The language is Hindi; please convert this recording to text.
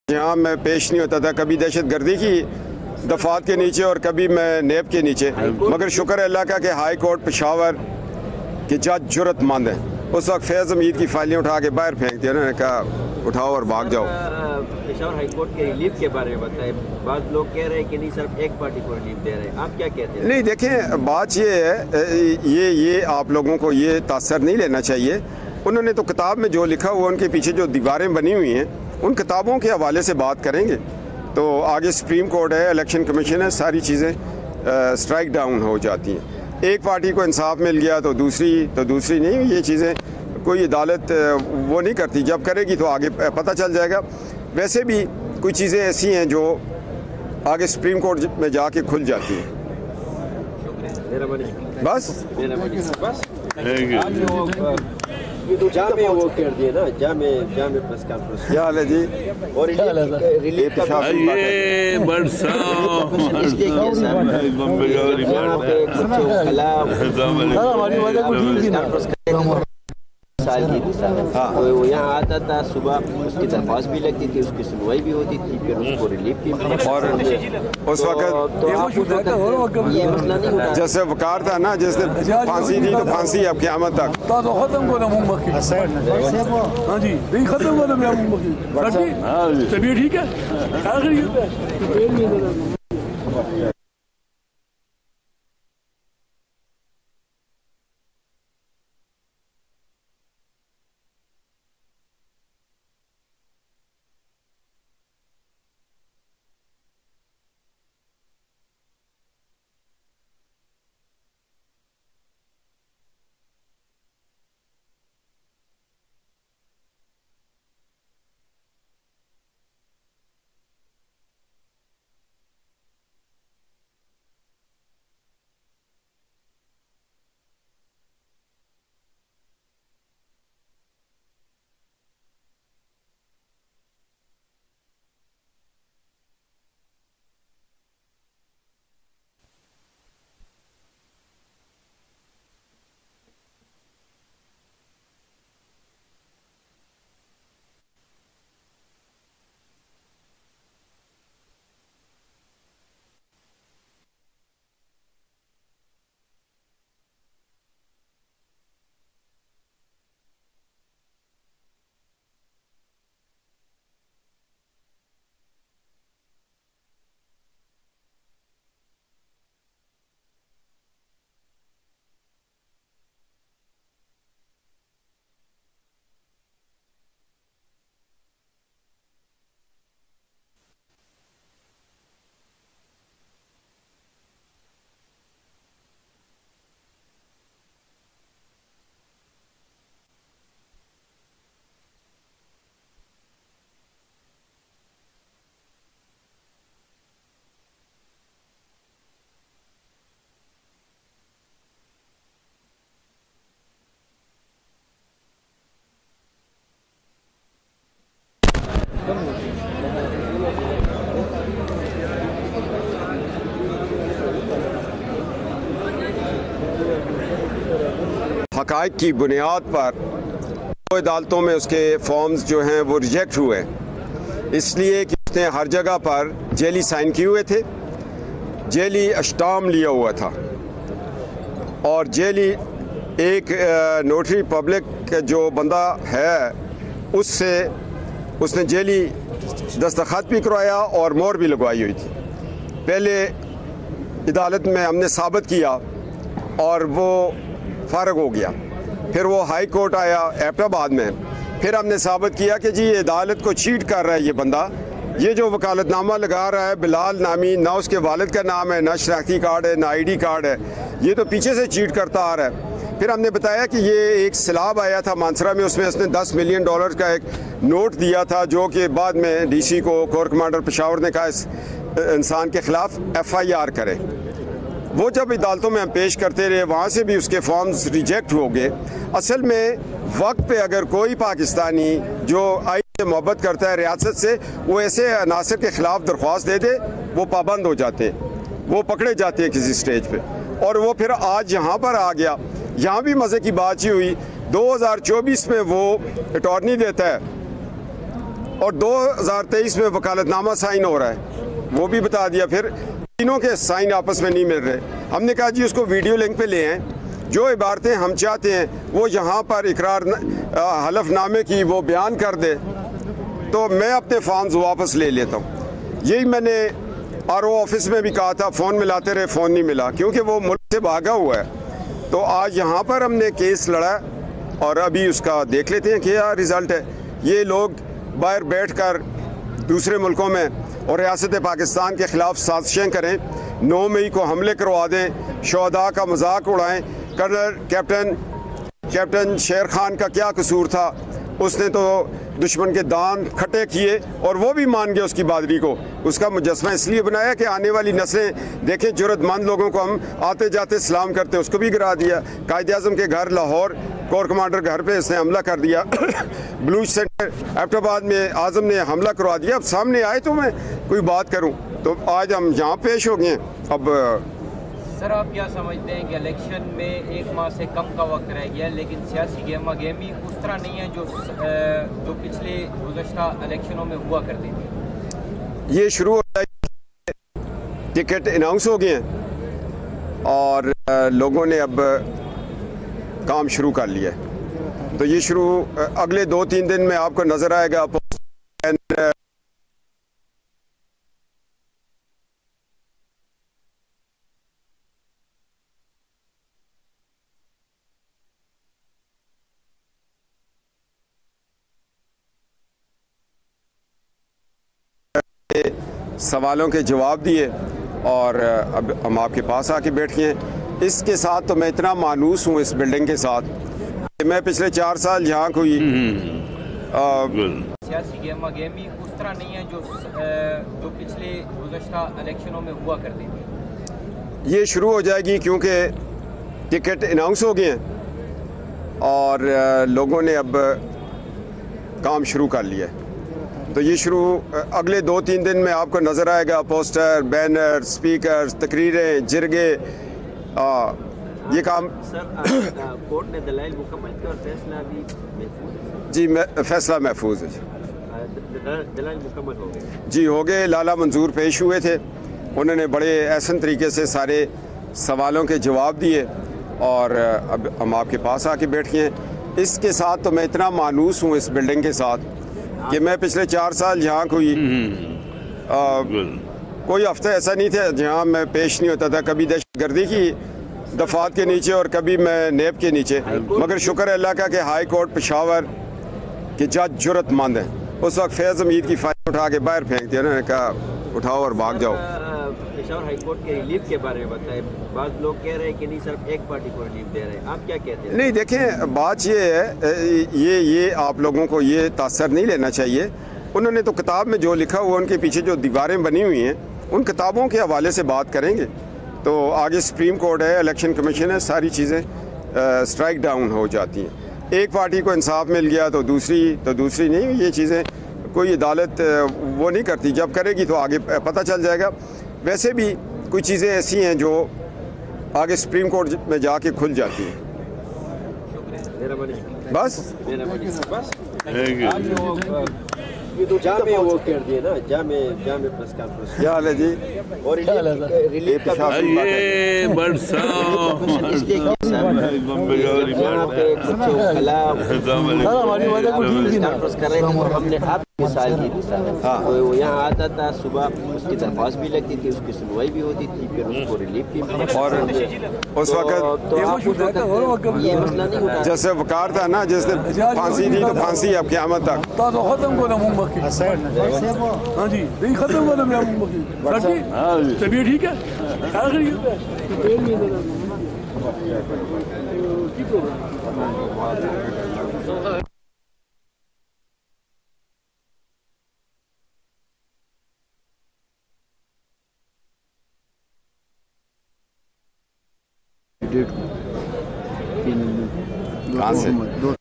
यहाँ मैं पेश नहीं होता था, कभी दहशत गर्दी की दफात के नीचे और कभी मैं नेब के नीचे, मगर शुक्र है अल्लाह का कि हाई कोर्ट पेशावर के जज जुर्रतमंद हैं। उस वक्त फैज़ हमीद की फाइलें उठा के बाहर फेंक दिया, उन्होंने कहा उठाओ और भाग जाओ। पेशावर हाई कोर्ट के रिलीफ के बारे में बताएं। बाद लोग कह रहे हैं कि नहीं सिर्फ एक पार्टी को रिलीफ दे रहे हैं, आप क्या कहते हैं? नहीं देखें, बात ये है, ये आप लोगों को ये तासर नहीं लेना चाहिए। उन्होंने तो किताब में जो लिखा हुआ, उनके पीछे जो दीवारें बनी हुई हैं, उन किताबों के हवाले से बात करेंगे। तो आगे सुप्रीम कोर्ट है, इलेक्शन कमीशन है, सारी चीज़ें स्ट्राइक डाउन हो जाती हैं। एक पार्टी को इंसाफ मिल गया तो दूसरी नहीं। ये चीज़ें कोई अदालत वो नहीं करती, जब करेगी तो आगे पता चल जाएगा। वैसे भी कुछ चीज़ें ऐसी हैं जो आगे सुप्रीम कोर्ट में जाके खुल जाती हैं। बस जामे वो कर दिए ना, जामे प्रेस कॉन्फ्रेंस। क्या हाल है जी? और रिलीफ का ये वो यहाँ आता था सुबह, उसकी दरख्वास्त भी लगती थी, उसकी सुनवाई भी होती थी, फिर उसको रिलीफ भी मिला। और उस वक्त ये मसला नहीं उठा। जैसे वकार था ना, जिसने फांसी दी तो फांसी अब क़यामत तक। हाँ जी, नहीं खत्म हो रहा। तबीयत ठीक है? हक़ाइक़ की बुनियाद पर अदालतों में उसके फॉर्म्स जो हैं वो रिजेक्ट हुए, इसलिए कि उसने हर जगह पर जेली साइन किए हुए थे, जेली अस्टाम लिया हुआ था और जेली एक नोटरी पब्लिक जो बंदा है उससे उसने जेली दस्तखत भी करवाया और मोहर भी लगवाई हुई थी। पहले अदालत में हमने साबित किया और वो फ़ारग हो गया, फिर वो हाई कोर्ट आया एबटाबाद में, फिर हमने साबित किया कि जी ये अदालत को चीट कर रहा है ये बंदा। ये जो वकालतनामा लगा रहा है बिलाल नामी, ना उसके वालिद का नाम है, ना शनाख्ती कार्ड है, ना ID कार्ड है, ये तो पीछे से चीट करता आ रहा है। फिर हमने बताया कि ये एक सैलाब आया था मानसरा में, उसमें उसने $10 मिलियन का एक नोट दिया था, जो कि बाद में DC को कोर कमांडर पेशावर ने कहा इस इंसान के ख़िलाफ़ FIR करे। वो जब अदालतों में हम पेश करते रहे, वहाँ से भी उसके फॉर्म्स रिजेक्ट हो गए। असल में वक्त पे अगर कोई पाकिस्तानी जो आइन से मोहब्बत करता है, रियासत से, वो ऐसे अनासर के ख़िलाफ़ दरख्वास्त दे दे, वो पाबंद हो जाते, वो पकड़े जाते हैं किसी स्टेज पे। और वो फिर आज यहाँ पर आ गया। यहाँ भी मज़े की बात ही हुई, 2024 में वो अटॉर्नी देता है और 2023 में वकालतनामा साइन हो रहा है, वो भी बता दिया। फिर तीनों के साइन आपस में नहीं मिल रहे। हमने कहा जी उसको वीडियो लिंक पे ले आएँ, जो इबारतें हम चाहते हैं वो यहाँ पर इकरार हलफनामे की वो बयान कर दे, तो मैं अपने फॉर्म्स वापस ले लेता हूँ। यही मैंने RO ऑफिस में भी कहा था, फ़ोन मिलाते रहे, फ़ोन नहीं मिला, क्योंकि वो मुल्क से भागा हुआ है। तो आज यहाँ पर हमने केस लड़ा और अभी उसका देख लेते हैं क्या रिज़ल्ट है। ये लोग बाहर बैठकर दूसरे मुल्कों में और रियासत पाकिस्तान के ख़िलाफ़ साजिशें करें, 9 मई को हमले करवा दें, शहदा का मजाक उड़ाएं। कर्नल कैप्टन शेर खान का क्या कसूर था, उसने तो दुश्मन के दांत खट्टे किए और वो भी मान गया उसकी बहादुरी को। उसका मुजस्मा इसलिए बनाया कि आने वाली नस्लें देखें, जुर्रतमंद लोगों को हम आते जाते सलाम करते, उसको भी गिरा दिया। कायदे आज़म के घर लाहौर कोर कमांडर घर पे इसने हमला कर दिया। बलूच सेंटर एबटाबाद में आज़म ने हमला करवा दिया। अब सामने आए तो मैं कोई बात करूँ, तो आज हम यहाँ पेश हो गए हैं। अब सर आप क्या समझते हैं कि इलेक्शन में 1 माह से कम का वक्त रह गया, लेकिन सियासी गेमा गेमी उस तरह नहीं है जो पिछले गुज़श्ता इलेक्शनों में हुआ करती थी? ये शुरू हो गया, टिकट अनाउंस हो गए हैं और लोगों ने अब काम शुरू कर लिया है। तो ये शुरू अगले 2-3 दिन में आपको नज़र आएगा। सवालों के जवाब दिए और अब हम आपके पास आके बैठ गए हैं। इसके साथ तो मैं इतना मानूस हूँ इस बिल्डिंग के साथ कि मैं पिछले 4 साल यहाँ कोई सियासी गेमा गेमी उस तरह नहीं है जो पिछले गुज़श्ता इलेक्शनों में हुआ करती थी। ये शुरू हो जाएगी क्योंकि टिकट अनाउंस हो गए हैं और लोगों ने अब काम शुरू कर लिया है। तो ये शुरू अगले 2-3 दिन में आपको नज़र आएगा। पोस्टर, बैनर, स्पीकर, तकरीरें, जिरगे, ये काम। सर कोर्ट ने दलाइल मुकम्मल किया और फैसला भी महफूज है? जी फैसला महफूज है। दलाइल मुकम्मल हो गए? जी हो गए। लाला मंजूर पेश हुए थे, उन्होंने बड़े एहसन तरीके से सारे सवालों के जवाब दिए और अब हम आपके पास आके बैठ गए हैं। इसके साथ तो मैं इतना मानूस हूँ इस बिल्डिंग के साथ कि मैं पिछले 4 साल यहाँ कोई हफ्ता ऐसा नहीं था जहाँ मैं पेश नहीं होता था। कभी दहशतगर्दी की दफात के नीचे और कभी मैं नेब के नीचे। मगर शुक्र है अल्लाह का कि हाई कोर्ट पेशावर के जज जुर्रतमंद हैं। उस वक्त फैज़ हमीद की फाइल उठा के बाहर फेंक दिया, उन्होंने कहा उठाओ और भाग जाओ। पेशावर हाई कोर्ट के रिलीफ के बारे में बताएं। बाज़ लोग कह रहे हैं कि नहीं सिर्फ एक पार्टी को रिलीफ दे रहे हैं, आप क्या कहते हैं? नहीं देखें, बात ये है, ये आप लोगों को ये तासर नहीं लेना चाहिए। उन्होंने तो किताब में जो लिखा हुआ, उनके पीछे जो दीवारें बनी हुई हैं, उन किताबों के हवाले से बात करेंगे। तो आगे सुप्रीम कोर्ट है, इलेक्शन कमीशन है, सारी चीज़ें स्ट्राइक डाउन हो जाती हैं। एक पार्टी को इंसाफ मिल गया तो दूसरी नहीं। ये चीज़ें कोई अदालत वो नहीं करती, जब करेगी तो आगे पता चल जाएगा। वैसे भी कुछ चीज़ें ऐसी हैं जो आगे सुप्रीम कोर्ट में जाके खुल जाती हैं। बस जामे वो कर दिए ना, जामे प्रेस कॉन्फ्रेंस। क्या हाल है जी? और रिलीफ का हमने आप मिसाल की थी सर। वो यहाँ आता था सुबह, उसकी दरख्वास्त भी लगती थी, उसकी सुनवाई भी होती थी, फिर उसको रिलीफ भी मिला। और उस वक्त ये मसला नहीं उठा। जैसे वकार था ना, जिसने फांसी दी तो फांसी अब क़यामत तक। हाँ जी नहीं खत्म हो रहा। तबीयत ठीक है? कहाँ से? 2